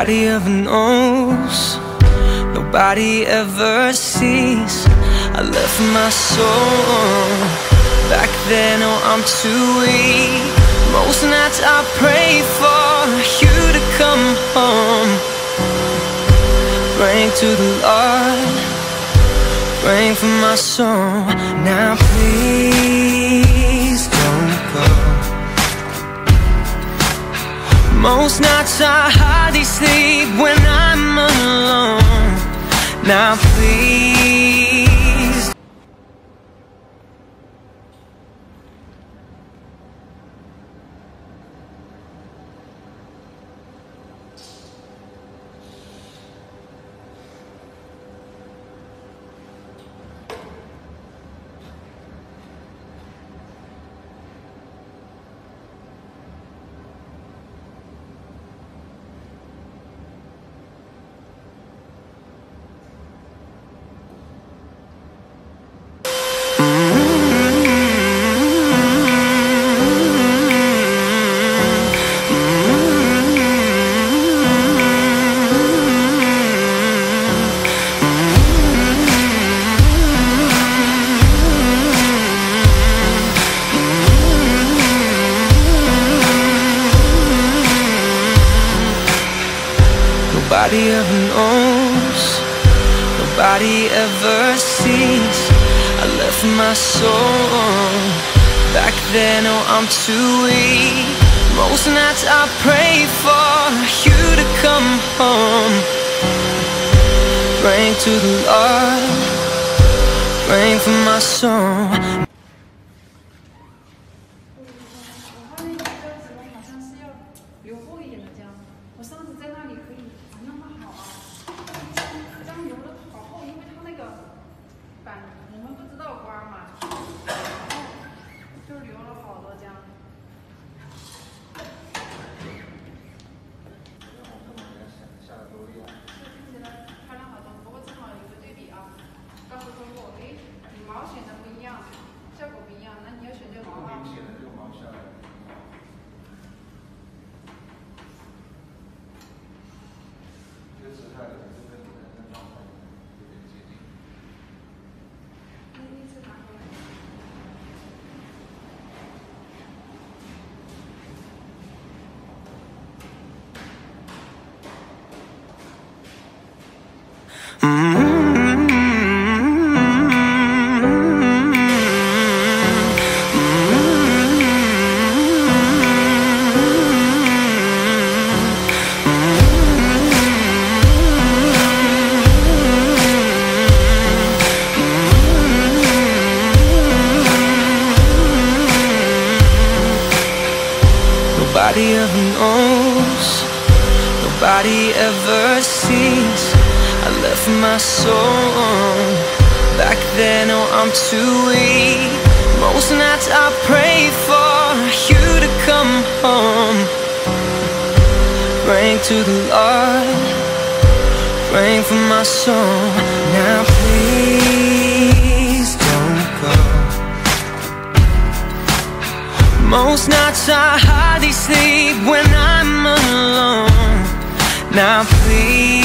Nobody ever knows, nobody ever sees. I left my soul back then, oh I'm too weak. Most nights I pray for you to come home, praying to the Lord, praying for my soul. Now please don't go. Most nights I hardly sleep when I'm alone. Now please. Nobody ever knows, nobody ever sees. I left my soul back then, oh I'm too weak. Most nights I pray for you to come home, praying to the Lord, praying for my soul. Nobody ever knows, nobody ever sees. I left my soul back then, oh I'm too weak. Most nights I pray for you to come home, praying to the Lord, praying for my soul. Now please don't go. Most nights I hardly sleep when I'm alone. Now please.